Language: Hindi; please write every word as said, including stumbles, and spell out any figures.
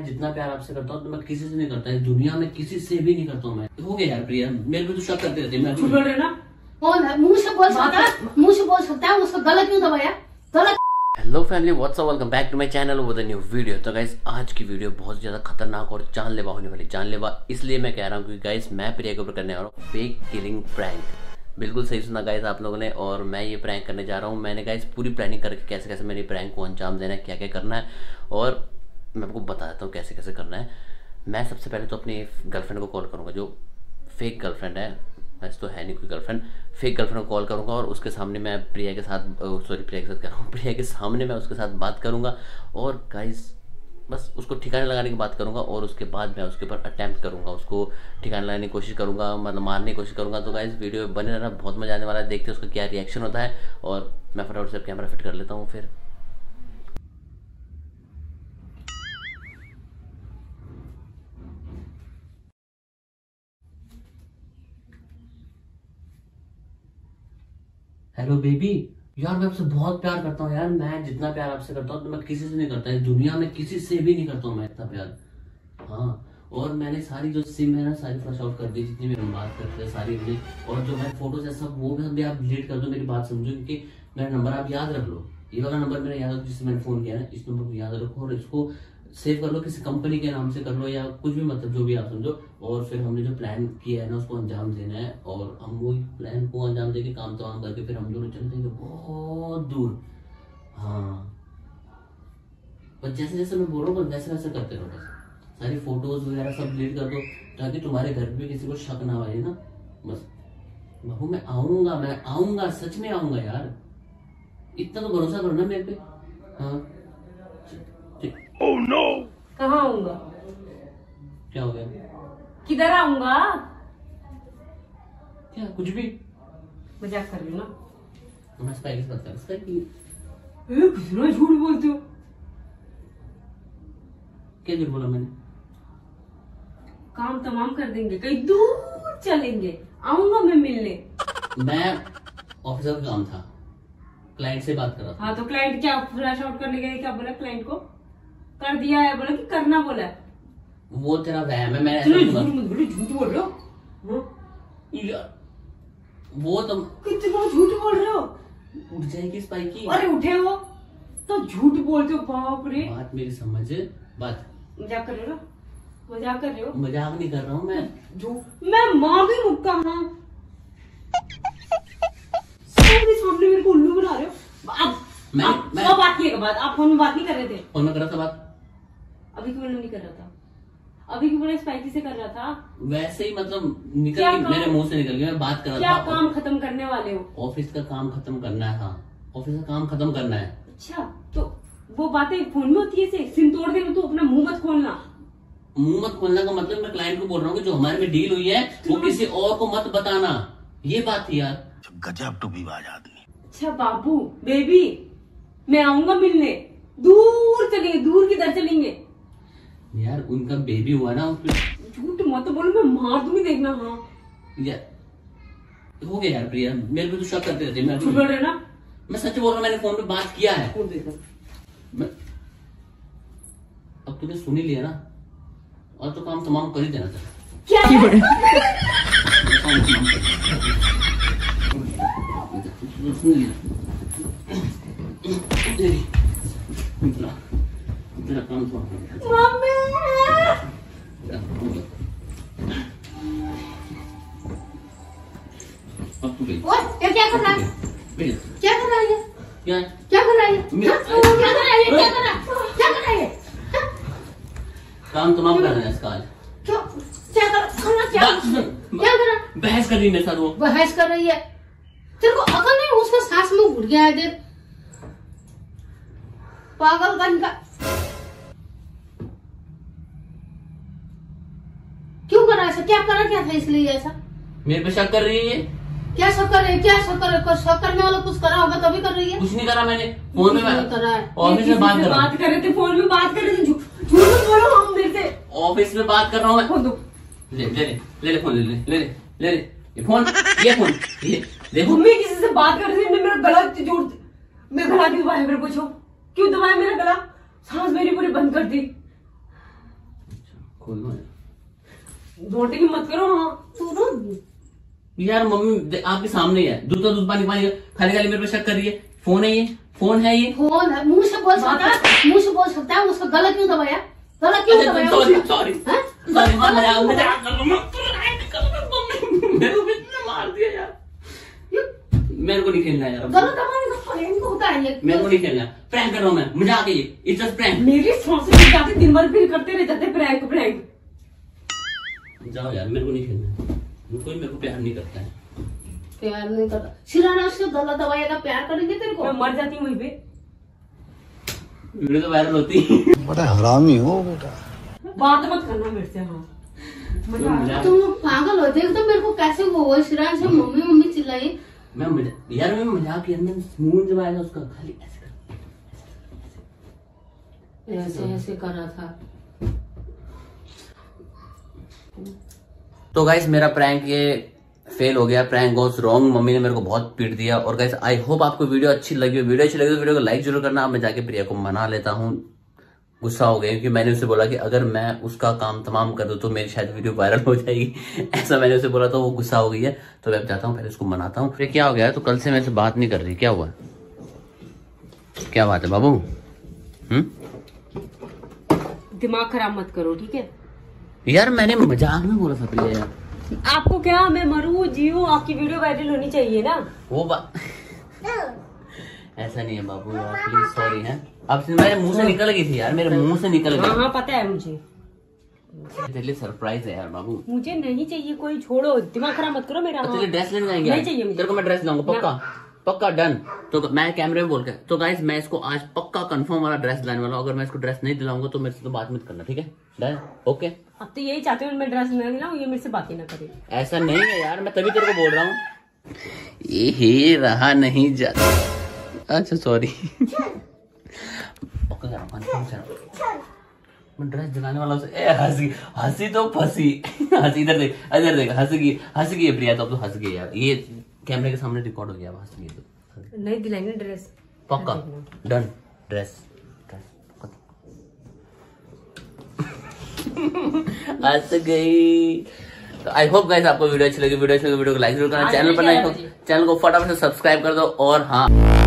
मैं जितना प्यार आपसे करता हूँ तो मैं किसी से नहीं करता, इस दुनिया में किसी से भी नहीं करता हूँ मैं। हो गया यार प्रिया, मेरे पे तो शक करते रहते। मैं बोल रहे ना, कौन है मुंह से बोल सकता है, मुंह से बोल सकता है, उसका गलत क्यों दबाया? गलत। Hello family, what's up, welcome back to my channel with a new video. तो गाइस आज की वीडियो बहुत ज़्यादा खतरनाक और जानलेवा होने वाली। जानलेवा इसलिए मैं कह रहा हूँ क्योंकि गाइस मैं प्रिया के ऊपर करने वाला हूँ फेक किलिंग प्रैंक। बिल्कुल सही सुना गाइस आप लोगों ने, और मैं ये प्रैंक करने जा रहा हूँ। मैंने गाइस पूरी प्लानिंग करके कैसे कैसे मेरी प्रैंक को अंजाम देना है, क्या क्या करना है, और मैं आपको बता देता हूँ कैसे कैसे करना है। मैं सबसे पहले तो अपनी गर्लफ्रेंड को कॉल करूँगा, जो फेक गर्लफ्रेंड है, वैसे तो है नहीं कोई गर्लफ्रेंड, फेक गर्लफ्रेंड को कॉल करूँगा और उसके सामने मैं प्रिया के साथ, सॉरी प्रिया के साथ कह रहा हूँ, प्रिया के सामने मैं उसके साथ बात करूँगा और गाइस बस उसको ठिकाने लगाने की बात करूँगा। और उसके बाद मैं उसके ऊपर अटैम्प्ट करूँगा, उसको ठिकाने लगाने की कोशिश करूँगा, मतलब मारने की कोशिश करूँगा। तो गाइस वीडियो में बने रहना, बहुत मजा आने वाला है। देखते हैं उसका क्या रिएक्शन होता है। और मैं फटाफट से कैमरा फिट कर लेता हूँ फिर। हेलो बेबी, यार मैं आपसे बहुत प्यार करता हूँ यार। मैं जितना प्यार आपसे करता हूँ तो मैं किसी से नहीं करता, इस दुनिया में किसी से भी नहीं करता हूँ मैं इतना प्यार। हाँ, और मैंने सारी जो सिम है ना सारी फ्लश आउट कर दी, जितनी भी हम बात करते हैं सारी हमने, और जो मेरे फोटोज है सब वो भी आप डिलीट कर दो। मेरी बात समझो, क्योंकि मेरा नंबर आप याद रख लो, ये वाला नंबर मेरा याद रखो जिससे मैंने फोन किया ना, इस नंबर को याद रखो और इसको सेव कर लो, किसी कंपनी के नाम से कर लो या कुछ भी, मतलब जो भी आप समझो। और फिर हमने जो प्लान किया है ना उसको अंजाम देना है, और हम वो प्लान को अंजाम देके काम तमाम करके फिर हम दोनों चले जाएंगे बहुत दूर। हाँ, पर जैसे जैसे मैं बोल रहा हूँ वैसे वैसे करते रहो, बस सारी फोटोज वगैरह सब डिलीट कर दो ताकि तुम्हारे घर पे किसी को शक ना आए ना। बस बहू मैं आऊंगा, मैं आऊंगा, सच में आऊंगा यार, इतना तो भरोसा करो ना मेरे पे। हाँ ओह नो, कहाँ आऊंगा? क्या हो गया? किधर आऊंगा? क्या कुछ भी मजाक कर रही हो ना? मैं स्पाइक बात कर स्पाइक की कितना झूठ बोलते हो। क्या झूठ बोला मैंने? काम तमाम कर देंगे, कहीं दूर चलेंगे, आऊंगा मैं मिलने। मैं ऑफिसर का काम था, क्लाइंट से बात कर रहा था। हाँ तो क्लाइंट क्या फ्लैश आउट करने गए, क्या बोला क्लाइंट को? कर दिया है, बोला कि करना बोला है। वो तेरा वहम है, मैं ऐसा झूठ नहीं बोल रहे हो यार, वो तुम कितना झूठ बोल रहे हो। उठ जाएगी स्पाइकी। अरे उठे हो तो झूठ बोलते हो, बाप रे। बात मेरी समझ, बात मजाक कर रहे हो ना? मजाक कर रहे हो? मजाक नहीं कर रहा हूँ मैं। जो मैं मार भी मुक्का। हाँ सामने सामने मेरे को उल्लू बना रहे हो। अब मैं, आप मैं, मैं, बात किए बात, आप फोन में बात नहीं कर रहे थे? फोन में कर रहा था बात। अभी क्यों नहीं कर रहा था? अभी क्यों मैंने स्पाइकी से कर रहा था? वैसे ही मतलब निकल गई मेरे मुंह से, निकल गई, मैं बात कर रहा था। क्या काम खत्म करने वाले हो? ऑफिस का काम खत्म करना है। हाँ, ऑफिस का काम खत्म करना है। अच्छा, तो वो बातें फोन में होती है, सिम तोड़ दे तो अपना मुंह मत खोलना। मुंह मत खोलने का मतलब मैं क्लाइंट को बोल रहा हूँ कि जो हमारे में डील हुई है वो किसी और को मत बताना, ये बात थी यार। गजब टूबीबाज आदमी। अच्छा बाबू, बेबी मैं आऊंगा मिलने, दूर चलेंगे। दूर किधर चलेंगे यार? उनका बेबी हुआ ना। झूठ मत बोलो, मैं मार दूंगी, देखना। हाँ यार हो गया यार प्रिया, मेरे पे तो शक करते रहते। मैं झूठ बोल रहे ना? मैं सच बोल रहा हूँ, मैंने फोन पे बात किया है। मैं अब तुझे सुन ही लिया ना, और तो काम तमाम कर ही देना था। क्या तेरा काम तो अब तू गई। क्या क्या कर रहा है? क्या कर रहा है? क्या क्या कर रहा है? क्या कर रहा है? क्या कर रहा है? क्या कर रहा है? काम तमाम कर रहे हैं इसका आज। क्या क्या कर रहा? क्या क्या कर रहा? बहस कर रही है मेरे साथ। वो बहस कर रही है। तेरे को अकल नहीं? उसका सांस में घुट गया है। देख पागल का इनका। क्यों कर रहा है ऐसा? क्या करा क्या था इसलिए ऐसा? मेरे पे शक कर रही है ये। क्या शक कर रही है? क्या शक कर रही? शक करने वाला कुछ करा होगा तभी कर रही है। कुछ नहीं करा मैंने, फोन में ऑफिस में बात कर रहा बात कर रहे थे, फोन में बात कर रहे थे। झूठ मत बोलो, हम मेरे से ऑफिस में बात कर रहा हूँ मैं। फोन दो, ले ले ले ले फोन, ले ले ले ले ले ये फोन, ये फोन, ये देखो। मम्मी किसी से बात कर रही थी, मेरा गला जोड़, मैं गला क्यों दबाया? मेरे पूछो क्यों दबाया मेरा गला? सांस मेरी पूरी बंद कर दी। खोल दो की मत करो। हाँ तू ना यार, मम्मी दे- आपके सामने ही है, दूध का दूध पानी पानी खाली खाली मेरे पे शक कर रही है। फोन है ये, फोन है ये। फोन है, मुंह से बोल सकता है, मुंह से बोल सकता है, उसका गला क्यों दबाया? गला क्यों दबाया? सॉरी सॉरी हैं? सॉरी, मजाक मजाक कर लो, मत मेरे को इतना मार दिया यार। मेरे को नहीं खेलना यार, गला दबाने का प्रैंक होता है ये। मेरे को नहीं खेलना। प्रैंक कर रहा हूँ मैं, मजाक है ये, इट्स जस्ट प्रैंक। मेरी सांसें जाके दिन भर फिर करते रह जाते प्रैंक प्रैंक। जाओ यार, मेरे को नहीं खेलना। कोई मेरे को प्यार नहीं करता है। प्यार नहीं करता, सिराना उसका गला दबाएगा, प्यार करेंगे तेरे को? मैं मर जाती हूँ वहीं पे। वीडियो तो वायरल होती। बड़ा हरामी हो बेटा। बात मत करना मेरे से। हाँ मजा आ रहा है। तुम पागल हो, देख तो मेरे को कैसे वो सिरान से मम्मी मम्मी चिल्लाई। मैं मजा यार मैं मजाक के अंदर मुंह जब आएगा उसका, खाली ऐसे कर, ऐसे ऐसे कर रहा था। तो गाइस मेरा प्रैंक ये फेल हो गया। प्रैंक गोस रॉन्ग। मम्मी ने मेरे को बहुत पीट दिया। और गाइस आई होप आपको वीडियो अच्छी लगी हो। वीडियो अच्छी लगी तो वीडियो को लाइक जरूर करना। अब मैं जाके प्रिया को मना लेता हूँ। गुस्सा हो गया क्योंकि मैंने उसे बोला कि अगर मैं उसका काम तमाम कर दूं तो मेरी शायद वीडियो वायरल हो जाएगी। ऐसा मैंने उसे बोला, तो वो गुस्सा हो गई है। तो मैं जाता हूँ, पहले उसको मनाता हूँ। फिर क्या हो गया है, तो कल से मेरे से बात नहीं कर रही, क्या हुआ? क्या बात है बाबू? हम्म दिमाग खराब मत करो, ठीक है? यार मैंने मजाक में बोला था प्रिया यार। आपको क्या, मैं मरूं जीऊं, आपकी वीडियो वायरल होनी चाहिए ना। वो बात ऐसा नहीं है बाबू यार, प्लीज सॉरी है। अब से मेरे मुंह से निकल गई थी यार, मेरे मुंह से निकल हाँ गई। हाँ पता है मुझे। तेरे लिए सरप्राइज है यार बाबू। मुझे नहीं चाहिए कोई, छोड़ो, दिमाग खराब मत करो मेरा। तो हाँ। तेरे ड्रेस लेने जाएंगे? नहीं चाहिए मुझे। तेरे को मैं ड्रेस लाऊंगा पक्का पक्का, डन। तो मैं कैमरे में बोल के, तो गाइस मैं इसको आज पक्का कंफर्म वाला ड्रेस दिलाने वाला हूँ। अगर मैं इसको ड्रेस नहीं दिलाऊंगा तो मेरे से तो बात मत करना, ठीक है? Done, okay. अब तो यही चाहते हो मैं ड्रेस नहीं दिलाऊं, ये मेरे से बात ही ना करे। ऐसा नहीं है यार, मैं तभी तेरे को बोल रहा हूँ। ये रहा नहीं जाता। अच्छा सॉरी। मैं ड्रेस दिलाने वाला हूँ। ए हंसी हंसी तो फंसी। हंसी इधर देख, इधर देख, हंस गई हंस गई प्रिया। तो अब तो हंस गई यार, ये कैमरे के सामने रिकॉर्ड हो गया, हंस गई तो। नहीं दिलाएंगे ड्रेस पक्का डन, ड्रेस हंस गई। तो आई होप गाइस आपको वीडियो अच्छी लगी। वीडियो अच्छी लगी वीडियो को लाइक जरूर करना। चैनल पर नए हो चैनल को फटाफट से सब्सक्राइब कर दो। और हाँ